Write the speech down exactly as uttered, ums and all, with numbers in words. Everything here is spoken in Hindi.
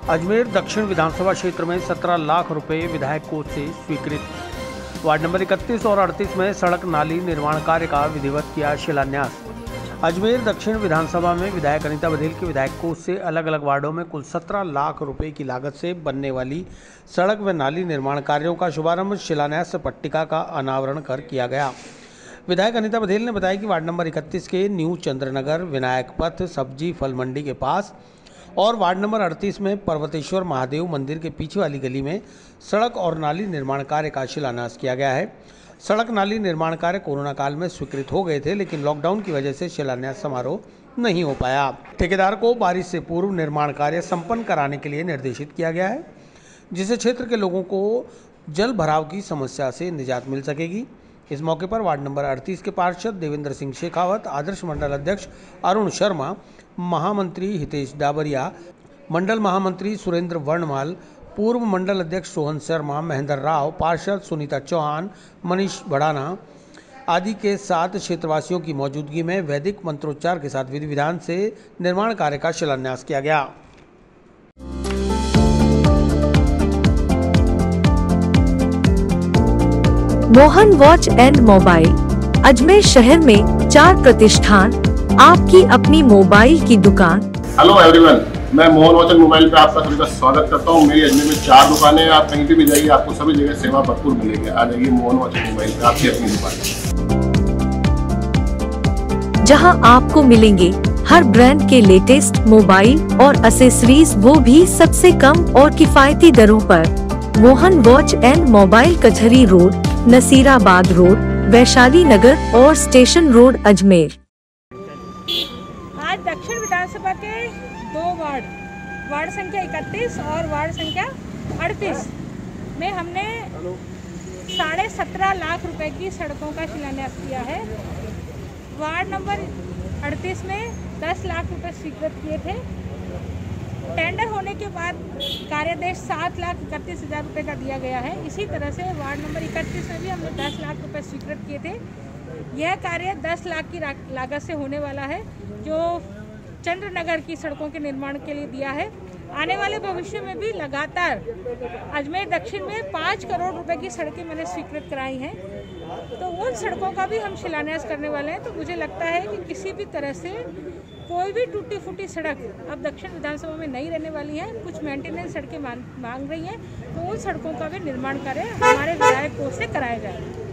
अजमेर दक्षिण विधानसभा क्षेत्र में सत्रह लाख रुपए विधायक कोष से स्वीकृत। वार्ड नंबर इकतीस और अड़तीस में सड़क नाली निर्माण कार्य का विधिवत किया शिलान्यास। अजमेर दक्षिण विधानसभा में विधायक अनीता बघेल के विधायक कोष से अलग अलग वार्डों में कुल सत्रह लाख रुपए की लागत से बनने वाली सड़क व नाली निर्माण कार्यों का शुभारंभ शिलान्यास पट्टिका का अनावरण कर किया गया। विधायक अनीता बघेल ने बताया कि वार्ड नंबर इकतीस के न्यू चंद्रनगर विनायक पथ सब्जी फल मंडी के पास और वार्ड नंबर अड़तीस में पर्वतेश्वर महादेव मंदिर के पीछे वाली गली में सड़क और नाली निर्माण कार्य का शिलान्यास किया गया है। सड़क नाली निर्माण कार्य कोरोना काल में स्वीकृत हो गए थे, लेकिन लॉकडाउन की वजह से शिलान्यास समारोह नहीं हो पाया। ठेकेदार को बारिश से पूर्व निर्माण कार्य संपन्न कराने के लिए निर्देशित किया गया है, जिससे क्षेत्र के लोगों को जल भराव की समस्या से निजात मिल सकेगी। इस मौके पर वार्ड नंबर अड़तीस के पार्षद देवेंद्र सिंह शेखावत, आदर्श मंडल अध्यक्ष अरुण शर्मा, महामंत्री हितेश डाबरिया, मंडल महामंत्री सुरेंद्र वर्णमाल, पूर्व मंडल अध्यक्ष सोहन शर्मा, महेंद्र राव, पार्षद सुनीता चौहान, मनीष भड़ाना आदि के साथ क्षेत्रवासियों की मौजूदगी में वैदिक मंत्रोच्चार के साथ विधि विधान से निर्माण कार्य का शिलान्यास किया गया। Mohan watch and mobile Ajmer शहर में चार प्रतिष्ठान, आपकी अपनी मोबाइल की दुकान। हेलो एवरीवन, मैं मोहन वॉच एंड मोबाइल पे आपका सभी का स्वागत करता हूँ। मेरी अजमेर में चार दुकानें हैं, आप कहीं पे भी जाइए आपको सभी जगह सेवा भरपूर मिलेगी। आ जाइए मोहन वॉच एंड मोबाइल पे, आपकी अपनी दुकान, जहां आपको मिलेंगे हर ब्रांड के लेटेस्ट मोबाइल और एक्सेसरीज, वो भी सबसे कम और किफायती दरों पर। Mohan watch and mobile Kachahri road, Nasirabad road, Vaishali Nagar और स्टेशन रोड अजमेर। आज दक्षिण विधानसभा के दो वार्ड वार्ड संख्या इकतीस और वार्ड संख्या अड़तीस में हमने साढ़े सत्रह लाख रुपए की सड़कों का शिलान्यास किया है। वार्ड नंबर अड़तीस में दस लाख रुपए स्वीकृत किए थे। टेंडर होने के बाद कार्यादेश सात लाख इकतीस हज़ार रुपये का दिया गया है। इसी तरह से वार्ड नंबर इकतीस में भी हमने दस लाख रुपए स्वीकृत किए थे। यह कार्य दस लाख की लागत से होने वाला है, जो चंद्रनगर की सड़कों के निर्माण के लिए दिया है। आने वाले भविष्य में भी लगातार अजमेर दक्षिण में पाँच करोड़ रुपए की सड़कें मैंने स्वीकृत कराई हैं, तो उन सड़कों का भी हम शिलान्यास करने वाले हैं। तो मुझे लगता है कि किसी भी तरह से कोई भी टूटी फूटी सड़क अब दक्षिण विधानसभा में नहीं रहने वाली है। कुछ मेंटेनेंस सड़कें मांग रही हैं, तो उन सड़कों का भी निर्माण कार्य हमारे विधायक कोष से कराया जाएगा।